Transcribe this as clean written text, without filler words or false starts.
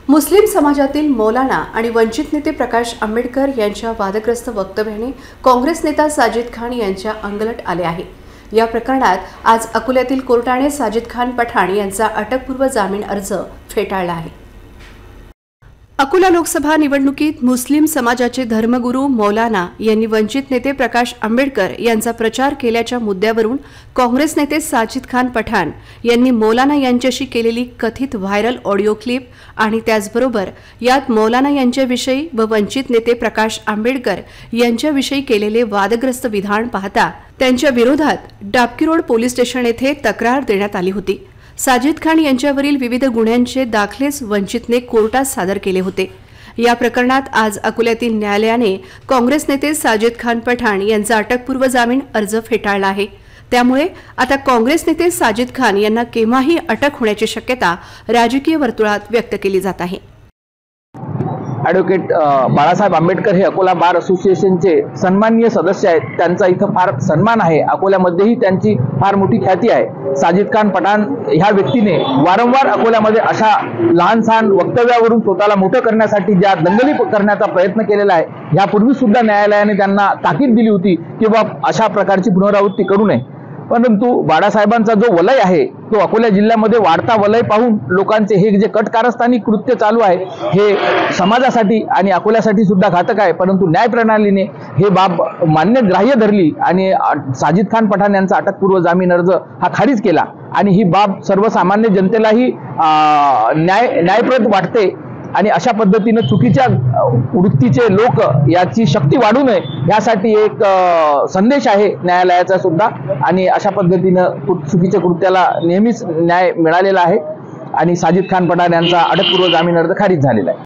मुस्लिम समाजातील मौलाना आणि वंचित नेते प्रकाश आंबेडकर यांच्या वादग्रस्त वक्तव्याने काँग्रेस नेता साजिद खान यांच्या अंगलट आले आहे। या प्रकरणात आज अकोल्यातील कोर्टाने साजिद खान पठाण यांचा अटकपूर्व जामीन अर्ज फेटाळला आहे। अकोला लोकसभा निवडणुकीत मुस्लिम समाजाचे धर्मगुरू मौलाना यांनी वंचित नेते प्रकाश आंबेडकर यांचा प्रचार केल्याच्या मुद्द्यावरून काँग्रेस नेते साजिद खान पठाण यांनी मौलाना यांच्याशी केलेली कथित व्हायरल ऑडिओ क्लिप आणि त्याचबरोबर यात मौलाना यांच्याविषयी व वंचित नेते प्रकाश आंबेडकर यांच्याविषयी केलेले वादग्रस्त विधान पाहता त्यांच्या विरोधात डाबकी रोड पोलीस स्टेशन येथे तक्रार देण्यात आली होती। साजिद खान यांच्यावरील विविध गुन्ह्यांचे दाखलेच वंचितने कोर्टात सादर केले होते। या प्रकरणात आज अकोल्यातील न्यायालयाने काँग्रेस नेते साजिद खान पठाण यांचा अटकपूर्व जामीन अर्ज फेटाळला आहे। त्यामुळे आता काँग्रेस नेते साजिद खान यांना केव्हाही अटक होण्याची शक्यता राजकीय वर्तुळात व्यक्त केली जात आहे। ॲडव्होकेट बाळासाहेब आंबेडकर हे अकोला बार असोसिएशनचे सन्माननीय सदस्य आहेत। त्यांचा इथं फार सन्मान आहे। अकोल्यामध्येही त्यांची फार मोठी ख्याती आहे। साजिद खान पठाण ह्या व्यक्तीने वारंवार अकोल्यामध्ये अशा लहान सहान वक्तव्यावरून स्वतःला मोठं करण्यासाठी ज्या दंगली करण्याचा प्रयत्न केलेला आहे। यापूर्वी सुद्धा न्यायालयाने त्यांना ताकीद दिली होती की अशा प्रकारची पुनरावृत्ती करू नये। परंतु बाळासाहेबांचा जो वलय आहे तो अकोला जिल्ह्यामध्ये वाढता वलय पाहून लोकांचे हे जे कटकारस्थानी कृत्य चालू आहे हे समाजासाठी आणि अकोल्यासाठी सुद्धा घातक आहे। परंतु न्यायप्रणालीने हे बाब मान्यग्राह्य धरली आणि साजिद खान पठाण यांचा अटकपूर्व जामीन अर्ज हा खारिज केला आणि ही बाब सर्वसामान्य जनतेलाही न्यायप्रद वाटते आणि अशा पद्धतीने चुकीच्या वृत्तीचे लोक याची शक्ती वाढू नये यासाठी एक संदेश आहे न्यायालयाचा सुद्धा। आणि अशा पद्धतीनं चुकीच्या कृत्याला नेहमीच न्याय मिळालेला आहे आणि साजिद खान पठाण यांचा अटकपूर्व जामीन अर्ज खारिज झालेला आहे।